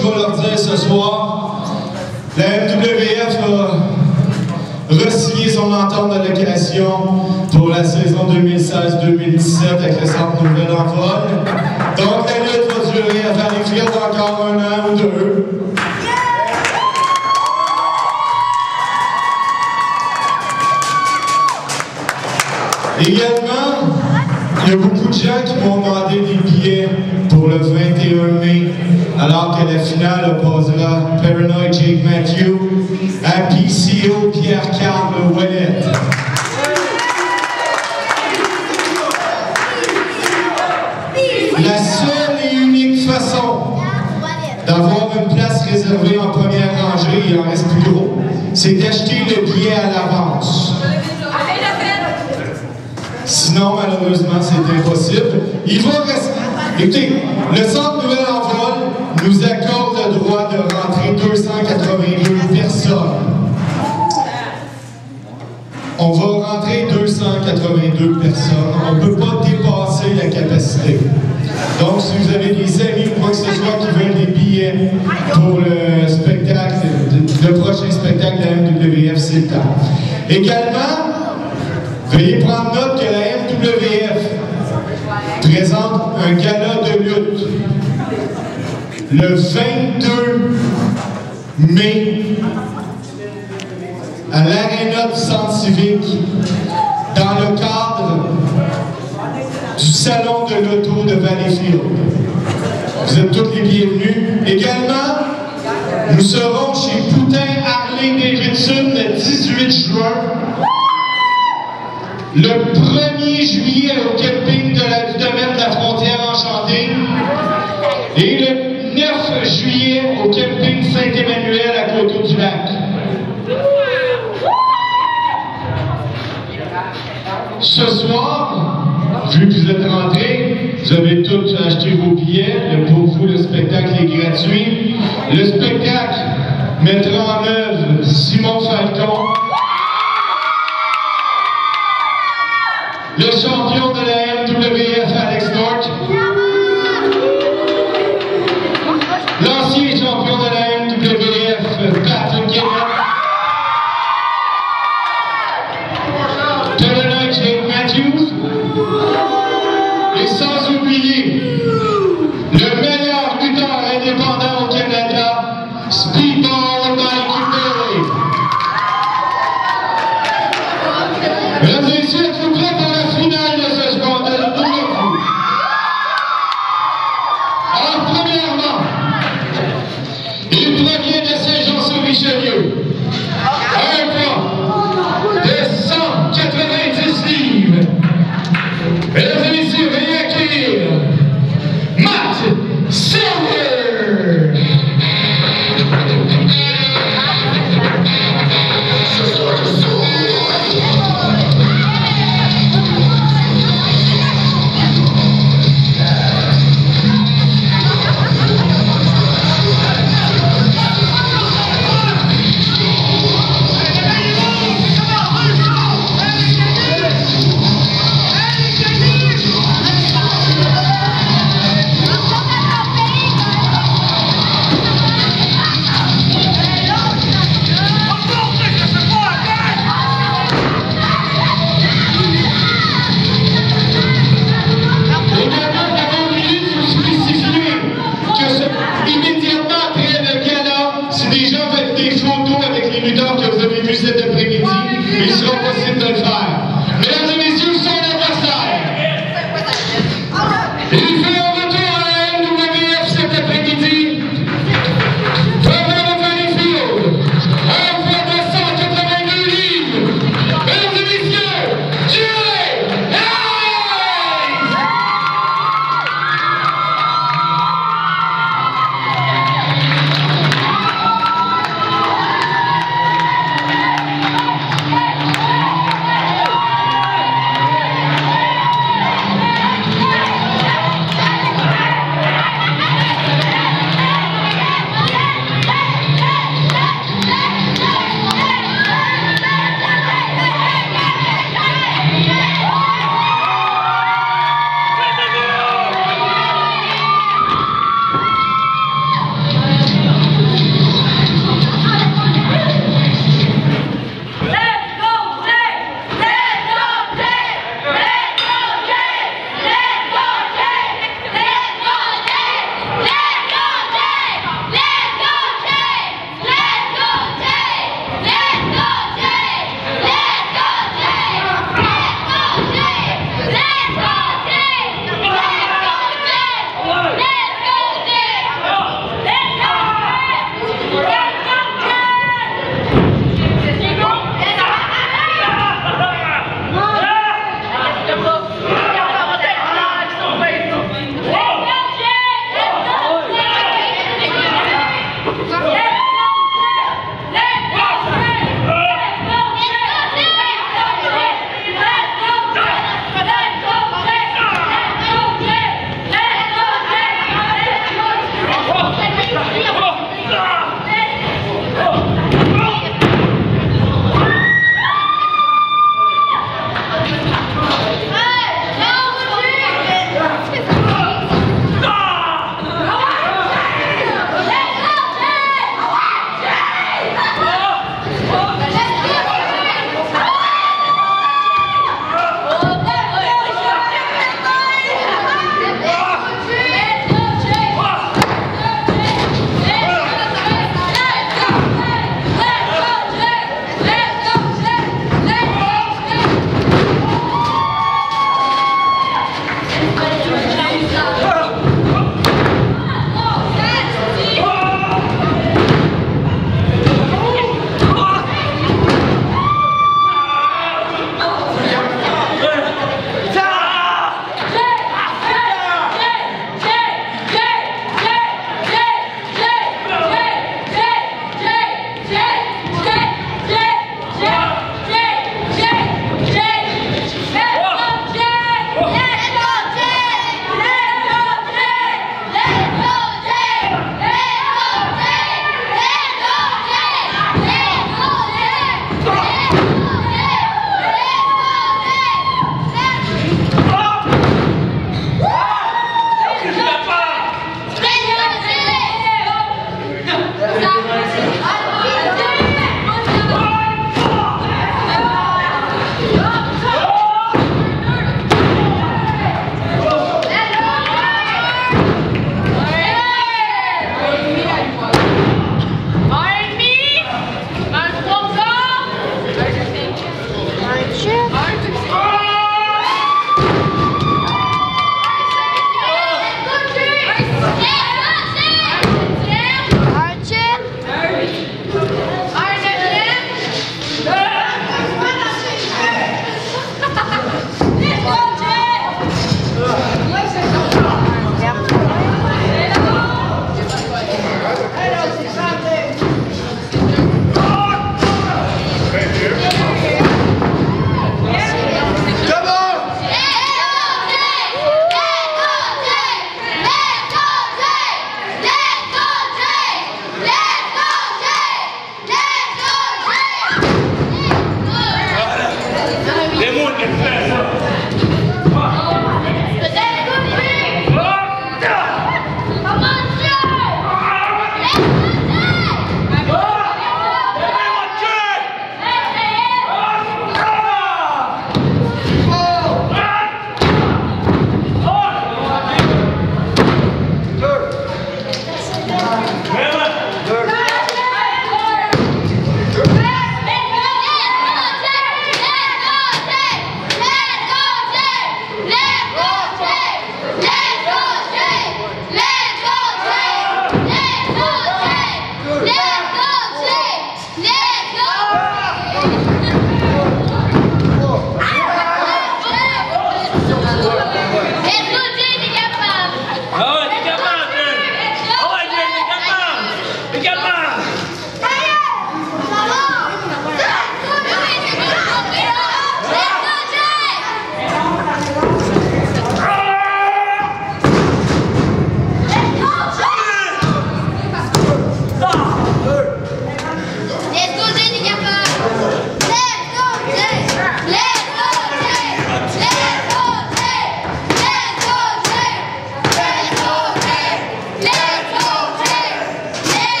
je vais leur dire ce soir. La MWF a re-signé son entente d'allocation pour la saison 2016-2017 avec le Centre Nouvelle-Envol. Donc la lutte va durer à Valleyfield encore 1 an ou 2. Également, il y a beaucoup de gens qui m'ont demandé des billets pour le 21 mai, alors que la finale opposera Paranoid Jake Matthew à PCO Pierre-Carl Ouellet. La seule et unique façon d'avoir une place réservée en première rangée, il en reste plus gros, c'est d'acheter le billet à l'avance. Sinon, malheureusement, c'est impossible. Il va rester... Écoutez, le Centre Nouvelle-Envol nous accorde le droit de rentrer 282 personnes. On va rentrer 282 personnes. On ne peut pas dépasser la capacité. Donc, si vous avez des amis ou quoi que ce soit qui veulent des billets pour le spectacle, le prochain spectacle de la MWF, c'est le temps. Également, veuillez prendre note que la MWF présente un gala de lutte le 22 mai à l'Aréna du Centre civique dans le cadre du Salon de l'Auto de Valleyfield. Vous êtes tous les bienvenus. Également, nous serons chez Poutin Harley-Davidson le 18 juin. Le 1er juillet au camping du domaine de la Frontière Enchantée et le 9 juillet au camping Saint-Emmanuel à Coteau-du-Lac. Ce soir, vu que vous êtes rentrés, vous avez tous acheté vos billets. Pour vous, le spectacle est gratuit. Le spectacle mettra en œuvre Simon Falcon, le champion